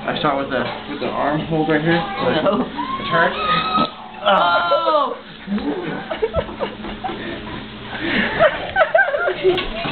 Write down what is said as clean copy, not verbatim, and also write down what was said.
I start with the arm hold right here. No. The turn. Oh!